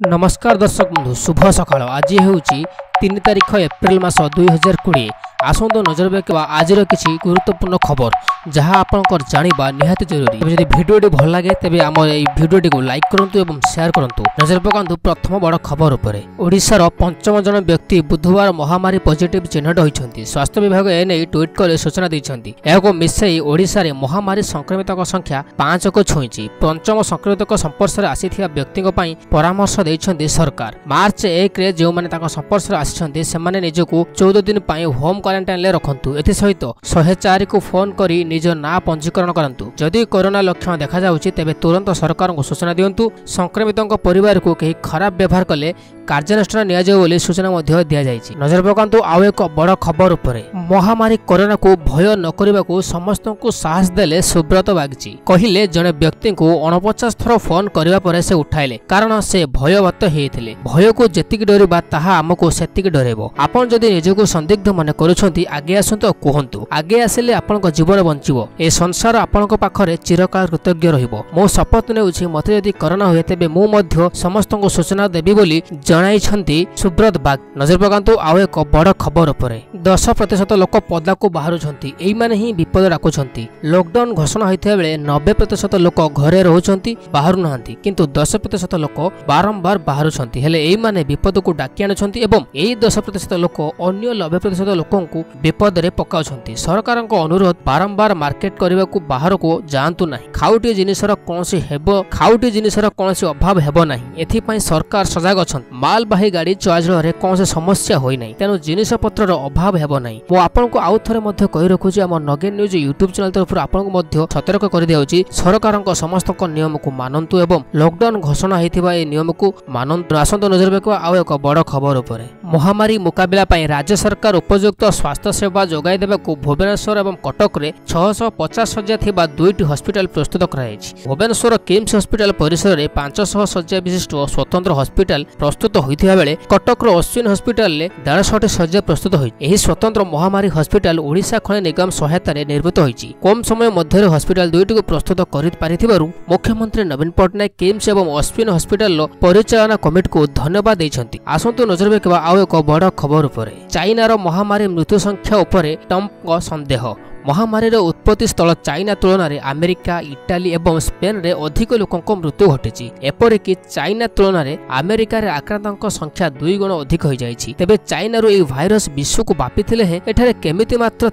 नमस्कार दर्शक बंधु शुभ सकाळ। आज हूँ 3 तारिख एप्रिल मास 2020। आसंतु नजर रखा आज किसी गुरुत्वपूर्ण खबर जहाँ आपंकर जाना निहाती जरूरी। जब भिडियोटी भल लगे तेज आम भिडियोटी को लाइक करूँ और शेयर करूँ। नजर पकातु प्रथम बड़ खबर उपर। ओडिशार 5 जन व्यक्ति बुधवार महामारी पॉजिटिव चिन्हट होती। स्वास्थ्य विभाग एने ट्वीट कर सूचना देते। यह मिसई ओडिशा रे महामारी संक्रमित संख्या 5 को छुई। पंचम संक्रमित संपर्श आसी व्यक्ति परामर्श देते सरकार। मार्च 1 रे जो मैंने संपर्श आसी से निजक 14 दिन होम क्वारंटाइन रखु। एसहित 104 को फोन करी निज ना पंजीकरण करंतु। जदि कोरोना लक्षण देखा जाउछि तेबे तुरंत सरकार को सूचना दियंतु। संक्रमितों परिवार को कहीं खराब व्यवहार कले कार्यानुष्ठान नियाजाउ बोली सूचना मध्य दिया जायछि। नजर पकांतु आउ एक बड़ खबर उपरे। महामारी कोरोना को भय न करने समस्त को साहस देले सुब्रत बागची। कहिले जने व्यक्ति को 49 थर फोन करबा परे से उठाइले कारण से भयभत हेइथिले। भय को जेतिक डरिबा ताहा हमको सेतिक डरेबो। आपण जदि निजको संदिग्ध मन करूछंती आगे आसंतु कहंतु। आगे आसिले आपनक जीवन बंचिबो। ए संसार आपनक पाखरे चिरकाल कृतज्ञ रहिबो। मो शपथ नेउछि मते जदि कोरोना होय तेबे मु मध्य समस्त को सूचना देबी बोली जणाइछंती सुब्रत बाग। नजर पकांतु आउ एक बड़ खबर उपरे। 10% लोक पदा को बाहरुछंती। एई माने ही विपद डाकुछंती। लॉकडाउन घोषणा होइथिया बेले 90% लोक घरे रहउछंती बाहरु नहंती किंतु 10% लोक बारंबार बाहरुछंती। हेले एई माने विपद को डाकी आनुछंती एवं एई 10% लोक अन्य 90% लोकों को विपद रे पकाउछंती। सरकार को अनुरोध बारंबार मार्केट करबा को बाहर को जांतु नाही। खाउटी जिनिसर कोनसी हेबो खाउटी जिनिसर कोनसी अभाव हेबो नाही। एथि पई सरकार सजाग अछंती। मालबाही गाड़ी चलाचल रे कोनसी समस्या होई नाही तेनु जिनिस पत्रर अभाव हेबो नाही। मो आपन को आउ थरे मध्य कहि रखुची हम नगेन न्यूज यूट्यूब चैनल तरफ आपन को मध्य सतर्क कर दियाउची। सरकार को समस्त को नियम को मानंतु एवं लॉकडाउन घोषणा हेतिबा ए नियम को मानंतु। आसंतु नजर रखबा आउ एक बड़ खबर उपरे। महामारी मुकाबला पई राज्य सरकार उपयुक्त स्वास्थ्य सेवा जोगाई देबा को भुवनेश्वर एवं कटक रे 650 शଯ୍ୟା थिबा दुईटी हॉस्पिटल प्रस्तुत कराइछि। भुवनेश्वर किम्स हॉस्पिटल परिसर रे 500 शଯ୍ୟା विशिष्ट स्वतंत्र हॉस्पिटल प्रस्तुत होइथिबा बेले कटक रो अश्विन हॉस्पिटल ले 150 शଯ୍ୟା प्रस्तुत होई। एही स्वतंत्र महामारी हॉस्पिटल ओडिशा खनि निगम सहायता रे निर्मित होइछि। कम समय मध्य हॉस्पिटल दुईटी को प्रस्तुत करि पारिथिबारु मुख्यमंत्री नवीन पटनायक किम्स एवं अश्विन हॉस्पिटल रो परिचालना कमिटी को धन्यवाद दैछंती। आसंतु नजर रखबा आउ एक बड़ खबर उपरे। चाइना रो महामारी मृत्यु संख्या उपरे ट्रम्प को संदेह। महामारी उत्पत्ति स्थल चाइना तुलन में अमेरिका इटाली एवं स्पेन रे अधिक लोकों मृत्यु घटी। एपरिक चाइना तुलन में अमेरिका रे आक्रांतों संख्या 2 गुण अधिक हो जाइछि। तेबे चाइना रो यह भाइरस विश्व को व्यापीथिले हे एठारे केमिति मात्र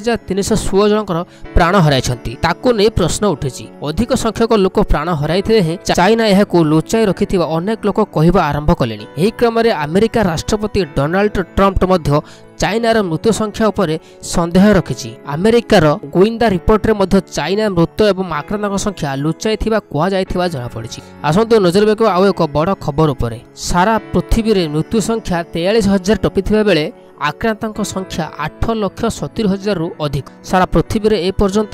3316 जनकर प्राण हराइछंती ताकू नै प्रश्न उठिछि। अधिक संख्यक लोक प्राण हराइथिले हे चाइना एहाकू लुचाई रखिथिबा अनेक लोक कहिबा आरंभ कलेनि। एही क्रम रे अमेरिका राष्ट्रपति डोनाल्ड ट्रम्प मध्य चाइनार मृत्यु संख्या उपरे संदेह रखिछि। अमेरिकार गोइंदा रिपोर्ट रे मध्य चाइना मृत्यु एवं आक्रांतक संख्या लुचाई थिबा कुआ जायथिबा जଣା पड़िछि। आसंतु नजर रखो आउ एक बड़ खबर उपरे। सारा पृथ्वी रे मृत्यु संख्या 43,000 टपिथिबा बेले आक्रांतक संख्या 8,70,000 रु अधिक। सारा पृथ्वी रे ए पर्यंत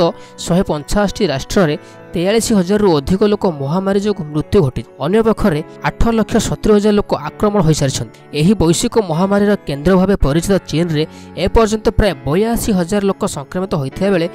185 राष्ट्र रे 43,000 रु अधिक लोक महामारी जो मृत्यु घटी। अन्य पक्षरे 8,70,000 लोक आक्रमण हो सारी। यही वैश्विक महामारी केन्द्र भाव परिचित चीन रे ए पर्यंत प्राय 82,000 लोक संक्रमित होता बेले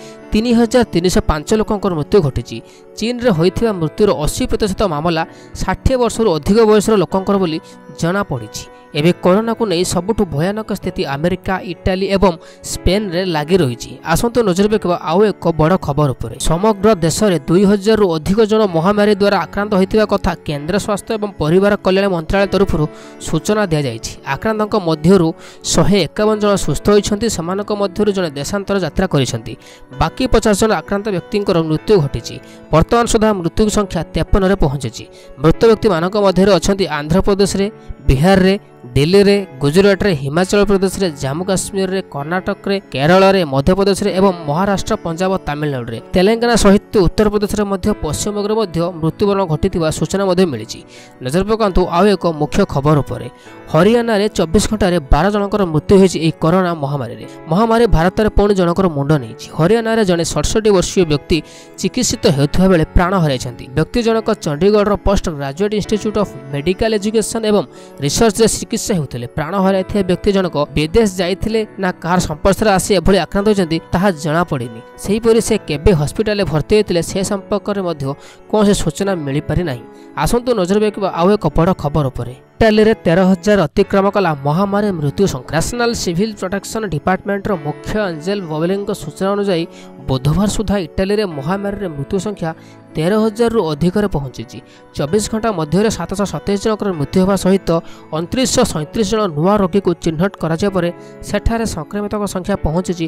3,305 लोकंकर मृत्यु घटी। चीन रे होइथिबा मृत्युर 80% मामला 60 वर्ष रु अधिक बयसर लोकंकर बोली जना पड़िछि। एबे कोरोना को नहीं सबुठ भयानक स्थिति अमेरिका इटाली एवं स्पेन रे लागि रही। आसंतु नजर रखबा आउ एक बड़ खबर उपरे। समग्र देश में 2,000 रु अधिक जन महामारी द्वारा आक्रांत होइथिबा कथा केंद्र स्वास्थ्य एवं परिवार कल्याण मंत्रालय तरफ सूचना दिया जायछि। आक्रांतक मध्यरु 151 जन सुस्थ होइछन्ति। समानक मध्यरु जने देशांतर यात्रा करिसन्ति। बाकी 50 जन आक्रांत व्यक्तिंकर मृत्यु घटिछि। वर्तमान सुधा मृत्यु संख्या 53 रे पहुंचिछि। मृत व्यक्ति मानक मध्यरु अछन्ति आंध्र प्रदेश रे, बिहार रे, दिल्ली रे, गुजरात रे, हिमाचल प्रदेश रे, जम्मू काश्मीर रे, कर्नाटक रे, केरल रे, मध्य प्रदेश रे एवं महाराष्ट्र, पंजाब, तमिलनाडु रे, तेलंगाना सहित उत्तर प्रदेश रे मध्य पश्चिम बंग रे मध्य मृत्युवरण घटिथिबा सूचना मध्य मिलिछि। नजर पकांतु आउ एक मुख्य खबर उपरे। हरियाणा रे 24 घंटा रे 12 जनकर मृत्यु होइछि। ए कोरोना महामारी रे महामारी भारत रे पुणी जनकर मुंड नेछि। हरियाणा रे जने 67 वर्षीय व्यक्ति चिकित्सित हेउथबा बेले प्राण हराइछन्ति। व्यक्ति जनक चंडीगढ़ रो post graduate institute of medical education एवं ରିସର୍ଚ୍ଚରେ ଚିକିତ୍ସା ହେଉଥିଲେ। ପ୍ରାଣ ହରାଇଥିବା ବ୍ୟକ୍ତି ଜଣକ ବିଦେଶ ଯାଇଥିଲେ ନା କାହାର ସମ୍ପର୍କରେ ଆସି ଏଭଳି ଆକ୍ରାନ୍ତ ହୋଇଛନ୍ତି ତାହା ଜଣାପଡ଼ିନି। ସେହିପରି ସେ କେବେ ହସ୍ପିଟାଲରେ ଭର୍ତ୍ତି ହୋଇଥିଲେ ସେ ସମ୍ପର୍କରେ ମଧ୍ୟ କୌଣସି ସୂଚନା ମିଳିପାରି ନାହିଁ। ଆସନ୍ତୁ ନଜର ପକାଇବା ଆଉ ଏକ ବଡ଼ ଖବର ଉପରେ। ଇଟାଲୀରେ 13,000 ଅତିକ୍ରମ କଲା ମହାମାରୀ ମୃତ୍ୟୁ ସଂଖ୍ୟା। ନ୍ୟାସନାଲ ସିଭିଲ ପ୍ରୋଟେକ୍ସନ ଡିପାର୍ଟମେଣ୍ଟର ମୁଖ୍ୟ ଆଞ୍ଜେଲ ବୋବେଲିଙ୍କ ସୂଚନା ଅନୁଯାୟୀ ବୁଧବାର ସୁଦ୍ଧା ଇଟାଲୀରେ ମହାମାରୀରେ ମୃତ୍ୟୁ ସଂଖ୍ୟା 13,000ରୁ ଅଧିକରେ ପହଞ୍ଚିଛି। 24 ଘଣ୍ଟା ମଧ୍ୟରେ 727 ଜଣଙ୍କର ମୃତ୍ୟୁ ହେବା ସହିତ 2937 ଜଣ ନୂଆ ରୋଗୀକୁ ଚିହ୍ନଟ କରାଯିବା ପରେ ସେଠାରେ ସଂକ୍ରମିତଙ୍କ ସଂଖ୍ୟା ପହଞ୍ଚିଛି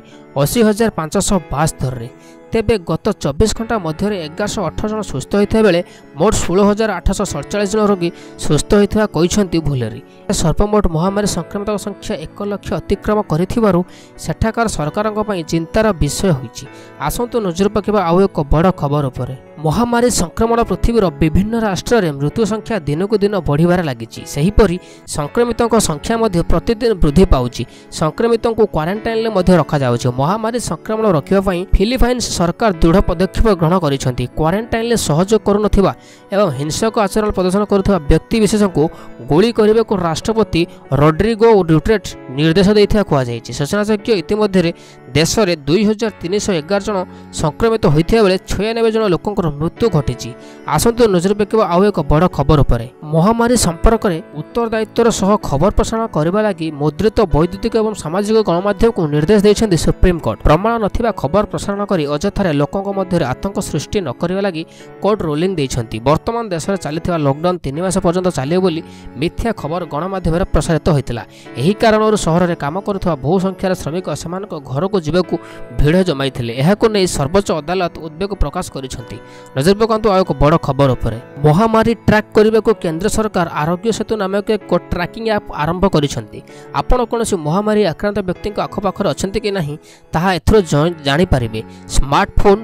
80,572ରେ। ତେବେ ଗତ 24 ଘଣ୍ଟା ମଧ୍ୟରେ 1118 ଜଣ ସୁସ୍ଥ ହୋଇଥିବା ବେଳେ ମୋଟ 16,847 ଜଣ ରୋଗୀ ସୁସ୍ଥ ହୋଇଥିବା କହିଛନ୍ତି ଭୁଲେରୀ। ସର୍ବମୋଟ ମହାମାରୀ ସଂକ୍ରମିତଙ୍କ ସଂଖ୍ୟା 1 ଲକ୍ଷ ଅତିକ୍ରମ କରିଥିବାରୁ ସେଠାକାର ସରକାରଙ୍କ ପାଇଁ ଚିନ୍ତାର ବିଷୟ ହୋଇଛି। ଆସନ୍ତୁ ନଜର ପକାଇବା ଆଉ ଏକ ବଡ଼ ଖବର ଉପରେ। ମହାମାରୀ ସଂକ୍ରମଣ ପୃଥିବୀର ବିଭିନ୍ନ ରାଷ୍ଟ୍ରରେ ମୃତ୍ୟୁ ସଂଖ୍ୟା ଦିନକୁ ଦିନ ବଢ଼ିବାରେ ଲାଗିଛି। ସେହିପରି ସଂକ୍ରମିତଙ୍କ ସଂଖ୍ୟା ମଧ୍ୟ ପ୍ରତିଦିନ ବୃଦ୍ଧି ପାଉଛି। ସଂକ୍ରମିତଙ୍କୁ କ୍ୱାରେଣ୍ଟାଇନ୍ରେ ମଧ୍ୟ ରଖାଯାଉଛି। ମହାମାରୀ ସଂକ୍ରମଣ ରୋକିବା ପାଇଁ ଫିଲିପାଇନ୍ସ ସରକାର ଦୃଢ଼ ପଦକ୍ଷେପ ଗ୍ରହଣ କରିଛନ୍ତି। କ୍ୱାରେଣ୍ଟାଇନ୍ରେ ସହଯୋଗ କରୁନଥିବା ଏବଂ ହିଂସକ ଆଚରଣ ପ୍ରଦର୍ଶନ କରୁଥିବା ବ୍ୟକ୍ତିବିଶେଷଙ୍କୁ ଗୁଳି କରିବାକୁ ରାଷ୍ଟ୍ରପତି ରୋଡ୍ରିଗୋ ଡୁଟେର୍ଟେ ନିର୍ଦ୍ଦେଶ ଦେଇଥିବା କୁହାଯାଇଛି। ସୂଚନାଯୋଗ୍ୟ ଇତିମଧ୍ୟରେ ଦେଶରେ 2,311 ଜଣ ସଂକ୍ରମିତ ହୋଇଥିବା ବେଳେ 96 ଜଣ ଲୋକଙ୍କର ମୃତ୍ୟୁ ଘଟିଛି। ଆସନ୍ତୁ ନଜର ପକାଇବା ଆଉ ଏକ ବଡ଼ ଖବର ଉପରେ। ମହାମାରୀ ସମ୍ପର୍କରେ ଉତ୍ତରଦାୟିତ୍ୱର ସହ ଖବର ପ୍ରସାରଣ କରିବା ଲାଗି ମୁଦ୍ରିତ ବୈଦ୍ୟୁତିକ ଏବଂ ସାମାଜିକ ଗଣମାଧ୍ୟମକୁ ନିର୍ଦ୍ଦେଶ ଦେଇଛନ୍ତି ସୁପ୍ରିମକୋର୍ଟ। ପ୍ରମାଣ ନଥିବା ଖବର ପ୍ରସାରଣ କରି ଅଯଥାରେ ଲୋକଙ୍କ ମଧ୍ୟରେ ଆତଙ୍କ ସୃଷ୍ଟି ନ କରିବା ଲାଗି କୋର୍ଟ ରୁଲିଂ ଦେଇଛନ୍ତି। ବର୍ତ୍ତମାନ ଦେଶରେ ଚାଲିଥିବା ଲକଡାଉନ 3 ମାସ ପର୍ଯ୍ୟନ୍ତ ଚାଲିବ ବୋଲି ମିଥ୍ୟା ଖବର ଗଣମାଧ୍ୟମରେ ପ୍ରସାରିତ ହୋଇଥିଲା। ଏହି କାରଣରୁ ସହରରେ କାମ କରୁଥିବା ବହୁ ସଂଖ୍ୟାର ଶ୍ରମିକ ସେମାନଙ୍କ ଘରକୁ ଯିବାକୁ ଭିଡ଼ ଜମାଇଥିଲେ। ଏହାକୁ ନେଇ ସର୍ବୋଚ୍ଚ ଅଦାଲତ ଉଦ୍ବେଗ ପ୍ରକାଶ କରିଛନ୍ତି। ନଜର ପକାନ୍ତୁ ଆଉ ଏକ ବଡ଼ ଖବର ଉପରେ। ମହାମାରୀ ଟ୍ରାକ୍ କରିବାକୁ କେନ୍ଦ୍ର ସରକାର ଆରୋଗ୍ୟ ସେତୁ ନାମକ ଏକ ଟ୍ରାକିଂ ଆପ୍ ଆରମ୍ଭ କରିଛନ୍ତି। ଆପଣ କୌଣସି ମହାମାରୀ ଆକ୍ରାନ୍ତ ବ୍ୟକ୍ତିଙ୍କ ଆଖପାଖରେ ଅଛନ୍ତି କି ନାହିଁ ତାହା ଏଥିରୁ ଜାଣିପାରିବେ। ସ୍ମାର୍ଟଫୋନ୍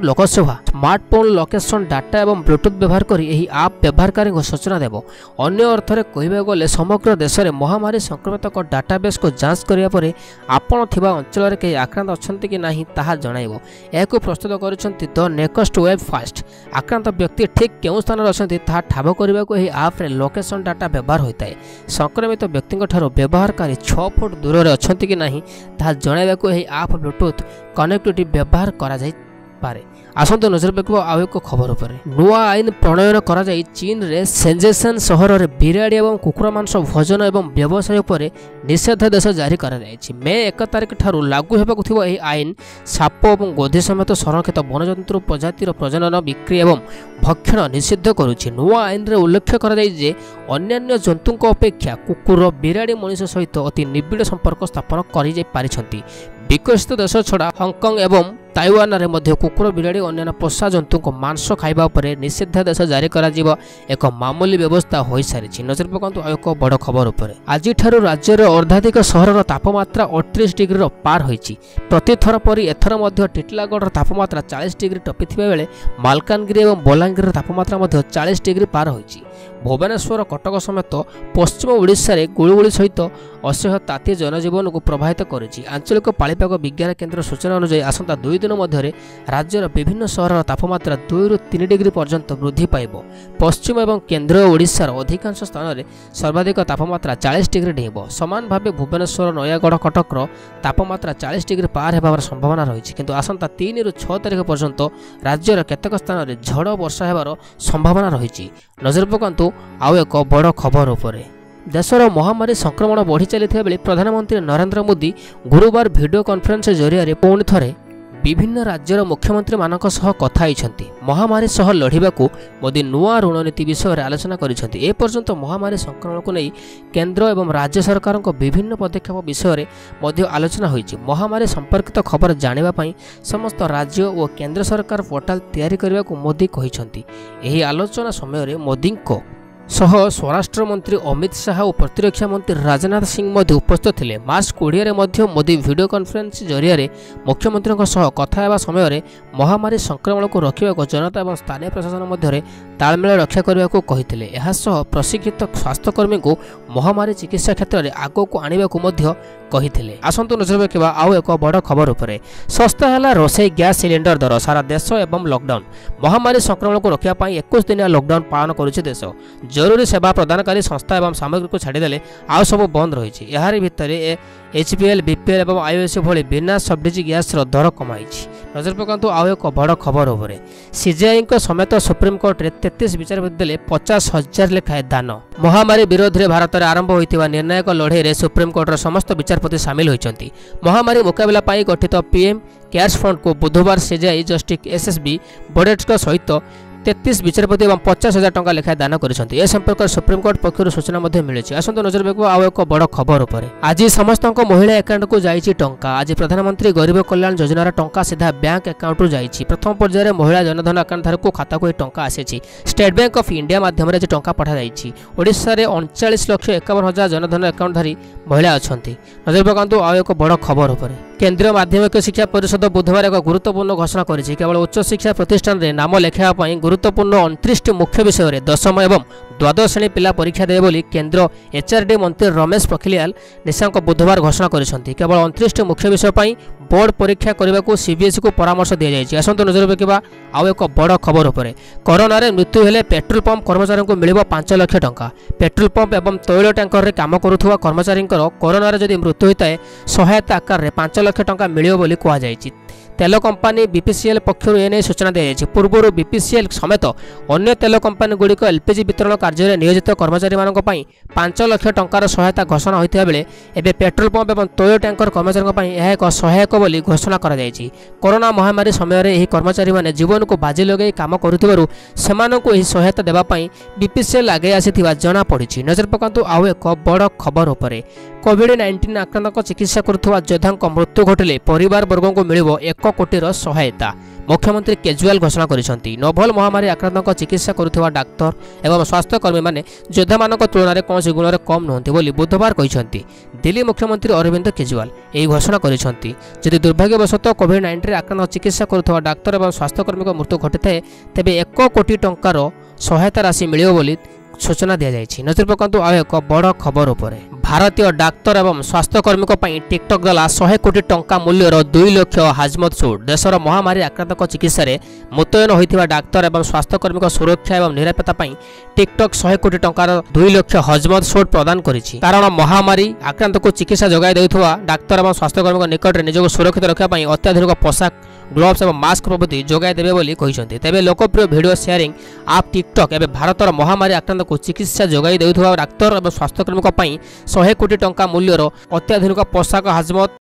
ଲୋକେସନ ଡାଟା ଏବଂ ବ୍ଲୁଟୁଥ୍ ବ୍ୟବହାର କରି ଏହି ଆପ୍ ବ୍ୟବହାରକାରୀଙ୍କୁ ସୂଚନା ଦେବ। ଅନ୍ୟ ଅର୍ଥରେ କହିବାକୁ ଗଲେ ସମଗ୍ର ଦେଶରେ ମହାମାରୀ ସଂକ୍ରମିତଙ୍କ ଡାଟାବେସ୍କୁ ଯାଞ୍ଚ କରିବା ପରେ ଆପଣ ଥିବା ଅଞ୍ଚଳରେ କେହି ଆକ୍ରାନ୍ତ ଅଛନ୍ତି କି ନାହିଁ ତାହା ଜଣାଇବ। ଏହାକୁ ପ୍ରସ୍ତୁତ କରିଛନ୍ତି ଦ ନେକଷ୍ଟ ୱେବ୍ ଫାଷ୍ଟ। ଆକ୍ରାନ୍ତ ବ୍ୟକ୍ତି ଠିକ୍ କେଉଁ ସ୍ଥାନରେ ଅଛନ୍ତି ତାହା ଠାବ କରିବାକୁ ଏହି ଆପ୍ରେ ଲୋକେସନ ଡାଟା ବ୍ୟବହାର ହୋଇଥାଏ। ସଂକ୍ରମିତ ବ୍ୟକ୍ତିଙ୍କ ଠାରୁ ବ୍ୟବହାରକାରୀ 6 ଫୁଟ ଦୂରରେ ଅଛନ୍ତି କି ନାହିଁ ତାହା ଜଣାଇବାକୁ ଏହି ଆପ୍ ବ୍ଲୁଟୁଥ୍ କନେକ୍ଟିଭିଟି ବ୍ୟବହାର କରାଯାଇପାରେ। ଆସନ୍ତୁ ନଜର ପକାଇବା ଆଉ ଏକ ଖବର ଉପରେ। ନୂଆ ଆଇନ ପ୍ରଣୟନ କରାଯାଇ ଚୀନରେ ସେଞ୍ଜେସନ୍ ସହରରେ ବିରାଡ଼ି ଏବଂ କୁକୁର ମାଂସ ଭୋଜନ ଏବଂ ବ୍ୟବସାୟ ଉପରେ ନିଷେଧାଦେଶ ଜାରି କରାଯାଇଛି। ମେ 1 ତାରିଖ ଠାରୁ ଲାଗୁ ହେବାକୁ ଥିବା ଏହି ଆଇନ ସାପ ଏବଂ ଗୋଧି ସମେତ ସଂରକ୍ଷିତ ବନ୍ୟଜନ୍ତୁ ପ୍ରଜାତିର ପ୍ରଜନନ ବିକ୍ରି ଏବଂ ଭକ୍ଷଣ ନିଷିଦ୍ଧ କରୁଛି। ନୂଆ ଆଇନରେ ଉଲ୍ଲେଖ କରାଯାଇଛି ଯେ ଅନ୍ୟାନ୍ୟ ଜନ୍ତୁଙ୍କ ଅପେକ୍ଷା କୁକୁର ବିରାଡ଼ି ମଣିଷ ସହିତ ଅତି ନିବିଡ଼ ସମ୍ପର୍କ ସ୍ଥାପନ କରିପାରିଛନ୍ତି। ବିକଶିତ ଦେଶ ଛଡ଼ା ହଂକଂ ଏବଂ ତାଇୱାନରେ ମଧ୍ୟ କୁକୁର ବିରାଡ଼ି ଅନ୍ୟାନ୍ୟ ପୋଷା ଜନ୍ତୁଙ୍କ ମାଂସ ଖାଇବା ଉପରେ ନିଷେଧାଦେଶ ଜାରି କରାଯିବା ଏକ ମାମୁଲି ବ୍ୟବସ୍ଥା ହୋଇସାରିଛି। ନଜର ପକାନ୍ତୁ ଆଉ ଏକ ବଡ଼ ଖବର ଉପରେ। ଆଜିଠାରୁ ରାଜ୍ୟର ଅର୍ଦ୍ଧାଧିକ ସହରର ତାପମାତ୍ରା 38 ଡିଗ୍ରୀର ପାର ହୋଇଛି। ପ୍ରତିଥର ପରି ଏଥର ମଧ୍ୟ ଟିଟିଲାଗଡ଼ର ତାପମାତ୍ରା 40 ଡିଗ୍ରୀ ଟପିଥିବା ବେଳେ ମାଲକାନଗିରି ଏବଂ ବଲାଙ୍ଗୀରର ତାପମାତ୍ରା ମଧ୍ୟ 40 ଡିଗ୍ରୀ ପାର ହୋଇଛି। ଭୁବନେଶ୍ୱର କଟକ ସମେତ ପଶ୍ଚିମ ଓଡ଼ିଶାରେ ଗୁଳୁଗୁଳି ସହିତ ଅସହ୍ୟ ତାତି ଜନଜୀବନକୁ ପ୍ରଭାବିତ କରିଛି। ଆଞ୍ଚଳିକ ପାଣିପାଗ ବିଜ୍ଞାନ କେନ୍ଦ୍ର ସୂଚନା ଅନୁଯାୟୀ ଆସନ୍ତା 2 ଦିନ ମଧ୍ୟରେ ରାଜ୍ୟର ବିଭିନ୍ନ ସହରର ତାପମାତ୍ରା 2ରୁ 3 ଡିଗ୍ରୀ ପର୍ଯ୍ୟନ୍ତ ବୃଦ୍ଧି ପାଇବ। ପଶ୍ଚିମ ଏବଂ କେନ୍ଦ୍ରୀୟ ଓଡ଼ିଶାର ଅଧିକାଂଶ ସ୍ଥାନରେ ସର୍ବାଧିକ ତାପମାତ୍ରା 40 ଡିଗ୍ରୀ ଡେଇଁବ। ସମାନ ଭାବେ ଭୁବନେଶ୍ୱର ନୟାଗଡ଼ କଟକର ତାପମାତ୍ରା 40 ଡିଗ୍ରୀ ପାର ହେବାର ସମ୍ଭାବନା ରହିଛି। କିନ୍ତୁ ଆସନ୍ତା 3ରୁ 6 ତାରିଖ ପର୍ଯ୍ୟନ୍ତ ରାଜ୍ୟର କେତେକ ସ୍ଥାନରେ ଝଡ଼ ବର୍ଷା ହେବାର ସମ୍ଭାବନା ରହିଛି। ନଜର ପକାନ୍ତୁ ଆଉ ଏକ ବଡ଼ ଖବର ଉପରେ। ଦେଶର ମହାମାରୀ ସଂକ୍ରମଣ ବଢ଼ି ଚାଲିଥିବା ବେଳେ ପ୍ରଧାନମନ୍ତ୍ରୀ ନରେନ୍ଦ୍ର ମୋଦି ଗୁରୁବାର ଭିଡ଼ିଓ କନଫରେନ୍ସ ଜରିଆରେ ପୁଣି ଥରେ ବିଭିନ୍ନ ରାଜ୍ୟର ମୁଖ୍ୟମନ୍ତ୍ରୀମାନଙ୍କ ସହ କଥା ହୋଇଛନ୍ତି। ମହାମାରୀ ସହ ଲଢ଼ିବାକୁ ମୋଦି ନୂଆ ଋଣ ନୀତି ବିଷୟରେ ଆଲୋଚନା କରିଛନ୍ତି। ଏପର୍ଯ୍ୟନ୍ତ ମହାମାରୀ ସଂକ୍ରମଣକୁ ନେଇ କେନ୍ଦ୍ର ଏବଂ ରାଜ୍ୟ ସରକାରଙ୍କ ବିଭିନ୍ନ ପଦକ୍ଷେପ ବିଷୟରେ ମଧ୍ୟ ଆଲୋଚନା ହୋଇଛି। ମହାମାରୀ ସମ୍ପର୍କିତ ଖବର ଜାଣିବା ପାଇଁ ସମସ୍ତ ରାଜ୍ୟ ଓ କେନ୍ଦ୍ର ସରକାର ପୋର୍ଟାଲ ତିଆରି କରିବାକୁ ମୋଦି କହିଛନ୍ତି। ଏହି ଆଲୋଚନା ସମୟରେ ମୋଦିଙ୍କ ସହ ସ୍ୱରାଷ୍ଟ୍ର ମନ୍ତ୍ରୀ ଅମିତ ଶାହା ଓ ପ୍ରତିରକ୍ଷା ମନ୍ତ୍ରୀ ରାଜନାଥ ସିଂ ମଧ୍ୟ ଉପସ୍ଥିତ ଥିଲେ। ମାର୍ଚ୍ଚ 20ରେ ମଧ୍ୟ ମୋଦି ଭିଡ଼ିଓ କନଫରେନ୍ସ ଜରିଆରେ ମୁଖ୍ୟମନ୍ତ୍ରୀଙ୍କ ସହ କଥା ହେବା ସମୟରେ ମହାମାରୀ ସଂକ୍ରମଣକୁ ରୋକିବାକୁ ଜନତା ଏବଂ ସ୍ଥାନୀୟ ପ୍ରଶାସନ ମଧ୍ୟରେ ତାଳମେଳ ରକ୍ଷା କରିବାକୁ କହିଥିଲେ। ଏହାସହ ପ୍ରଶିକ୍ଷିତ ସ୍ୱାସ୍ଥ୍ୟକର୍ମୀଙ୍କୁ ମହାମାରୀ ଚିକିତ୍ସା କ୍ଷେତ୍ରରେ ଆଗକୁ ଆଣିବାକୁ ମଧ୍ୟ କହିଥିଲେ। ଆସନ୍ତୁ ନଜର ପକାଇବା ଆଉ ଏକ ବଡ଼ ଖବର ଉପରେ। ଶସ୍ତା ହେଲା ରୋଷେଇ ଗ୍ୟାସ୍ ସିଲିଣ୍ଡର ଦର, ସାରା ଦେଶ ଏବଂ ଲକଡାଉନ। ମହାମାରୀ ସଂକ୍ରମଣକୁ ରୋକିବା ପାଇଁ 21 ଦିନିଆ ଲକଡାଉନ ପାଳନ କରୁଛି ଦେଶ। जरूरी सेवा प्रदानकारी संस्था एवं सामग्री को छाड़देले आउ सब बंद रही। यार भितर HPL BPL और IOC भली बिना सबडिज गैस दर कमाई। नजर पकातु आउ एक बड़ खबर उपर CJI समेत सुप्रीमकोर्ट रे 33 विचारपति देले 50,000 लेखाएं दान। महामारी विरोध में भारत में आरंभ होता निर्णायक लड़े सुप्रीमकोर्ट समस्त विचारपति सामिल होती। महामारी मुकाबला गठित PM केयर्स फंड को बुधवार CJI जस्टिस SSB बडेट्स सहित 33 विचारपति और 50,000 टंका लेखाएं दान करिसेंती। ए संपर्क सुप्रीमकोर्ट पक्षर सूचना मिली। आसंत नजर रखो आउ एक बड़ खबर उपर आज समस्त महिला अकाउंट को जाइए टंका। आज प्रधानमंत्री गरीब कल्याण योजनार टंका सीधा बैंक अकाउंट रु जाइए। प्रथम पर्यायर महिला जनधन अकाउंट धारक खाता को टंका आसी। स्टेट बैंक ऑफ इंडिया माध्यम आज टंका पठा जाइए। ओडिशा रे 39,51,000 जनधन अकाउंटधारी महिला अच्छा। नजर पकातु आउ एक बड़ खबर उपर केंद्रीय माध्यमिक शिक्षा परिषद बुधवार एक गुरुत्वपूर्ण घोषणा करिछि। केवल उच्च शिक्षा प्रतिष्ठान रे नाम लेखाइबा गुरुत्वपूर्ण 29 मुख्य विषय रे दशम एवं द्वादश श्रेणी पिला परीक्षा देबे बोली केंद्र HRD मंत्री रमेश पोखरियाल निशंक बुधवार घोषणा करिसेंती। केवल 29 मुख्य विषय पई बोर्ड परीक्षा करने को CBSE को परामर्श दी जाएगी। आसंत नजर रखा आउ एक बड़ खबर उपर कोरोना रे मृत्यु हेले पेट्रोल पंप कर्मचारी को मिल 5 लाख टंका। पेट्रोल पंप एवं तैल टैंकर रे काम करुवा कर्मचारी कोरोना रे जदि मृत्यु होता है सहायता आकार रे 5 लाख टंका मिलियो बोली कहा जायछि। तेल कंपानी BPCL पक्षर एने सूचना दी जाएगी। पूर्व BPCL समेत अन्य तेल कंपानी गुड़िक LPG वितरण कार्य नियोजित कर्मचारी 5 लाख टंकार सहायता घोषणा होता बेले एवं पेट्रोल पंप और तैल टैंकर कर्मचारी यह एक सहायक बोली घोषणा कर कोरोना महामारी समय यह कर्मचारी माने जीवन को बाजी लगे काम करुथिबारु सेमानंकु एही सहायता देवाई BPCL आगे आसीथिबा जना पड़ी। नजर पकातु आउ एक बड़ खबर उपर कोविड-19 आक्रांतक चिकित्सा करुवा योद्धांक मृत्यु घटिले परिवार वर्ग को मिल 1 कोटीर सहायता। मुख्यमंत्री केजरीवाल घोषणा करिसेंती। नोभल महामारी आक्रांतक चिकित्सा करुवा डाक्तर एवं स्वास्थ्यकर्मी माने योद्धा मान तुलन में कौन गुण कम नुहति बोली बुधवार कहिसेंती। दिल्ली मुख्यमंत्री अरविंद केजरीवाल यही घोषणा करिसेंती। यदि दुर्भाग्यवशतः कोविड-19 आक्रांतक चिकित्सा करुवा डाक्तर एवं स्वास्थ्यकर्मी मृत्यु घटी तेबे 1 कोटी टंकार सहायता राशि मिलियो बोली सूचना दी जाएगी। नजर पकातु आउ एक बड़ खबर उपर भारतीय डाक्तर एवं स्वास्थ्यकर्मी टिकटक देला 100 कोटी टंका मूल्यर 2 लाख हाजमत छूट। देशर महामारी आक्रांतक चिकित्सा मुतयन होता डाक्तर एवं स्वास्थ्यकर्मी सुरक्षा एवं निरापत्ता टिकटक 100 कोटी टंकार 2 लाख हजमत छूट प्रदान करिछि। कारण महामारी आक्रांत को चिकित्सा जगाई देउथवा डाक्तर एवं स्वास्थ्यकर्मी निकट में निजक सुरक्षित रखा अत्याधुनिक पोशाक ग्लोव्स और मास्क प्रभृति जोगाई देवे बोली कहिसेंती। तेबे लोकप्रिय वीडियो शेयरिंग आप टिकटक एवं भारतर महामारी आक्रांत को चिकित्सा जोगाई देउथवा डाक्तर एवं स्वास्थ्यकर्मी 100 कोटी टंका मूल्यर अत्याधुनिक पोशाक हाजमत